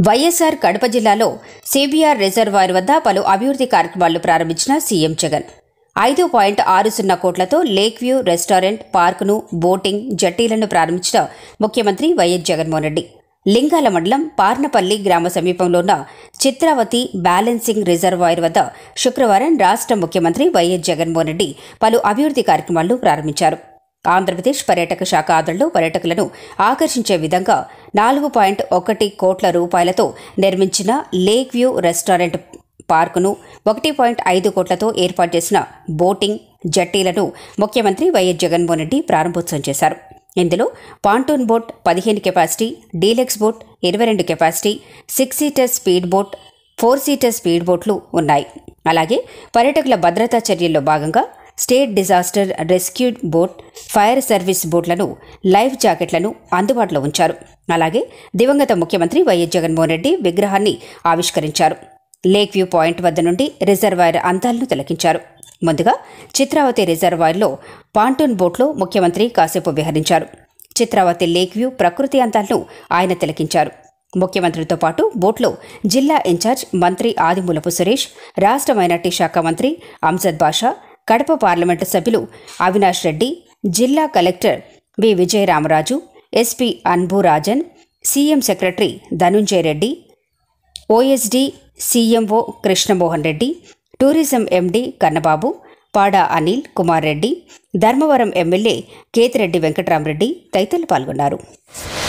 వైఎస్ఆర్ కడప జిల్లాలో CBR reservoir వద్ద పలు అభివృద్ధి కార్యక్రమాలను ప్రారంభించిన సీఎం జగన్ 5.60 కోట్లతో లేక్ వ్యూ రెస్టారెంట్, పార్కును, బోటింగ్, జట్టీలను ప్రారంభించిన ముఖ్యమంత్రి వైఎస్ జగన్మోహన్ రెడ్డి లింగాల మండలం పార్నపల్లి గ్రామ సమీపంలో ఉన్న చిత్రావతి బ్యాలెన్సింగ్ రిజర్వాయర్ వద్ద శుక్రవారం రాష్ట్ర ముఖ్యమంత్రి వైఎస్ జగన్మోహన్ రెడ్డి పలు అభివృద్ధి కార్యక్రమాలను ప్రారంభించారు. ఆంధ్రప్రదేశ్ పర్యాటక శాఖ ఆధ్వర్యంలో పర్యాటకులను ఆకర్షించే విధంగా 4.1 కోట్ల రూపాయలతో నిర్మించిన లేక్ వ్యూ రెస్టారెంట్, పార్కును, 1.5 కోట్లతో ఏర్పాటు చేసిన బోటింగ్, జట్టీలను ముఖ్యమంత్రి వైఎస్ జగన్మోహన్ రెడ్డి ప్రారంభోత్సవం చేశారు. ఇందులో pontoon boat 15 capacity, deluxe boat 22 capacity, 6 seater speed boat, 4 seater speed బోట్లు ఉన్నాయి. అలాగే పర్యాటకుల భద్రతా చర్యల్లో భాగంగా state disaster rescue boat, fire service బోట్లను, లైఫ్ జాకెట్లను అందుబాటులో ఉంచారు. అలాగే దివంగత ముఖ్యమంత్రి వైఎస్ జగన్మోహన్ రెడ్డి విగ్రహాన్ని ఆవిష్కరించారు. లేక్ వ్యూ పాయింట్ వద్ద నుండి రిజర్వాయర్ అందాలను తిలకించారు. ముందుగా చిత్రావతి రిజర్వాయర్లో పాంటూన్ బోట్లో ముఖ్యమంత్రి కాసేపు విహరించారు. చిత్రావతి లేక్ వ్యూ ప్రకృతి అందాలను ఆయన తిలకించారు. ముఖ్యమంత్రితో పాటు బోట్లో జిల్లా ఇన్ఛార్జ్ మంత్రి ఆదిమూలపు సురేష్, రాష్ట్ర మైనార్టీ శాఖ మంత్రి అంజద్ బాషా, కడప పార్లమెంటు సభ్యులు అవినాష్ రెడ్డి, జిల్లా collector B Vijayaramaraju, SP Anburajan, CM secretary Dhanunjaya Reddy, OSD CMO Krishnamohan Reddy, tourism MD Kannababu, పాడా అనిల్ కుమార్ రెడ్డి, ధర్మవరం ఎమ్మెల్యే కేతిరెడ్డి వెంకట్రామరెడ్డి తదితరులు పాల్గొన్నారు.